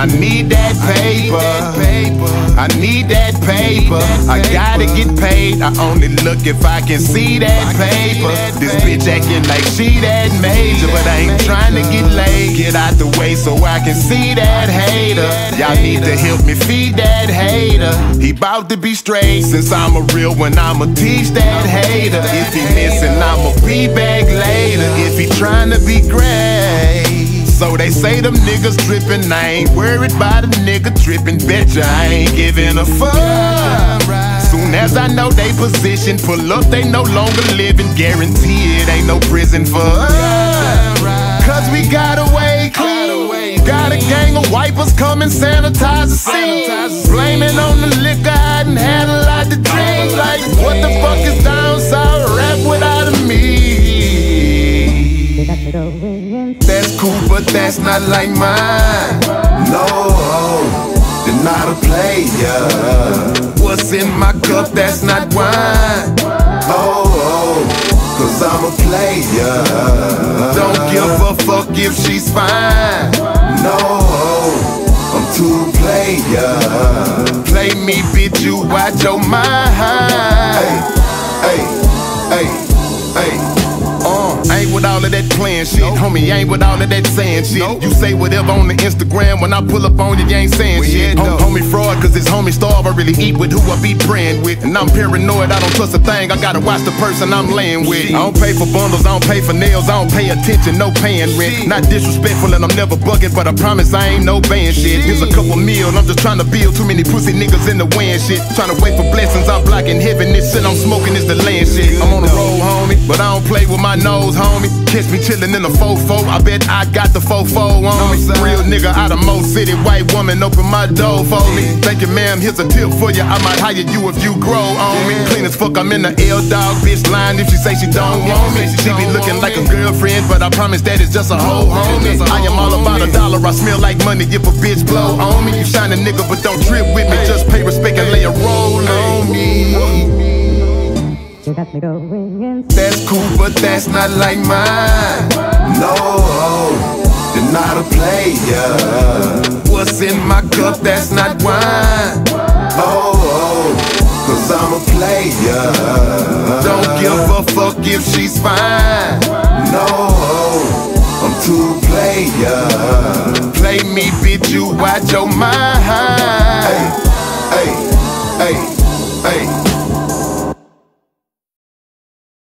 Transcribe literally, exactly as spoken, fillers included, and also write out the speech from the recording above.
I need that paper. I need that paper. I gotta get paid. I only look if I can see that paper. This bitch acting like she that major, but I ain't trying to get laid. Get out the way so I can see that hater. Y'all need to help me feed that hater. He bout to be straight. Since I'm a real one, I'ma teach that hater. If he missing, I'ma be back later. If he trying to be great. So they say them niggas trippin', I ain't worried about a nigga trippin'. Betcha I ain't giving a fuck. Soon as I know they position, pull up, they no longer living. Guarantee it ain't no prison for us. Cause we got away clean. Got a gang of wipers come and sanitize the scene. Blaming on the liquor, I done had a lot to drink. Like what the fuck is down south rap without a me? That's cool, but that's not like mine. No, they're not a player. What's in my cup, that's not wine. Oh, cause I'm a player. Don't give a fuck if she's fine. No, I'm too player. Play me, bitch, you watch your mind. Hey, hey, hey, hey. I ain't with all of that playing shit, nope. Homie, I ain't with all of that saying shit, nope. You say whatever on the Instagram, when I pull up on you, you ain't saying well, shit yeah, Hom Homie fraud, cause his homie starve, I really eat with who I be praying with. And I'm paranoid, I don't trust a thing, I gotta watch the person I'm laying with. I don't pay for bundles, I don't pay for nails, I don't pay attention, no paying rent. Not disrespectful and I'm never bugging, but I promise I ain't no baying shit. Here's a couple meals, I'm just trying to build too many pussy niggas in the way and shit. Trying to wait for blessings, I'm blocking heaven, this shit I'm smoking is the land shit. I'm on the road, homie, but I don't play with my nose, homie. Catch me chillin' in the fofo, I bet I got the fofo on me. Real nigga out of Mo City, white woman open my door for me. Thank you, ma'am, here's a tip for you. I might hire you if you grow on me. Clean as fuck, I'm in the L-dog, bitch line if she say she don't want me. She be looking like a girlfriend, but I promise that it's just a hoe homie. I am all about a dollar, I smell like money if a bitch blow on me. You shine a nigga, but don't trip with me, just pay respect and lay a roll on me. That's cool, but that's not like mine. No, you're not a player. What's in my cup, that's not wine. Oh, cause I'm a player. Don't give a fuck if she's fine. No, I'm too player. Play me, bitch, you watch your mind. Hey, hey, hey.